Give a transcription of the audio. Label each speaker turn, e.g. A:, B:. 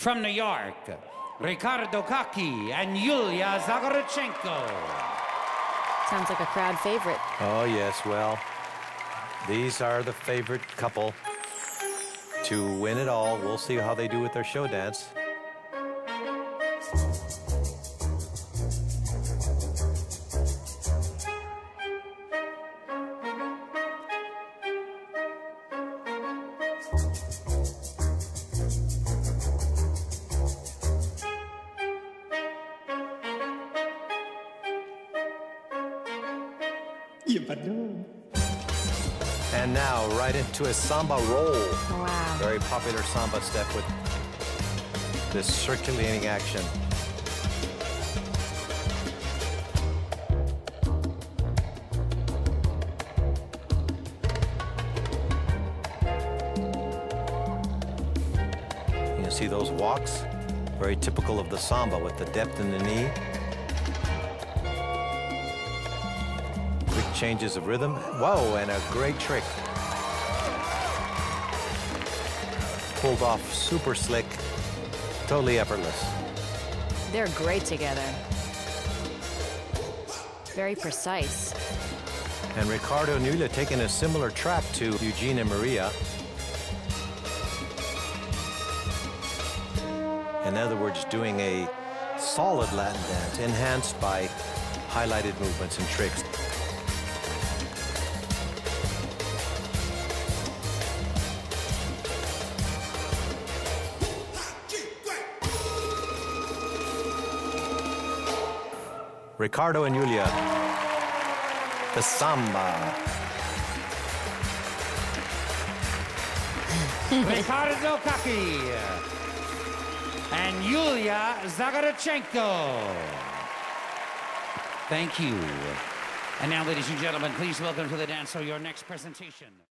A: From New York, Ricardo Kaki and Yulia Zagarchenko.
B: Sounds like a crowd favorite.
C: Oh, yes, well, these are the favorite couple to win it all. We'll see how they do with their show dance. And now right into a samba roll.
B: Wow.
C: Very popular samba step with this circulating action. You see those walks? Very typical of the samba with the depth in the knee. Quick changes of rhythm. Whoa, and a great trick. Pulled off super slick, totally effortless.
B: They're great together. Very precise.
C: And Ricardo and Yulia taking a similar track to Eugene and Maria. In other words, doing a solid Latin dance enhanced by highlighted movements and tricks. Ricardo and Yulia, the samba.
A: Ricardo Kaki and Yulia Zagarchenko. Thank you. And now, ladies and gentlemen, please welcome to the dance show your next presentation.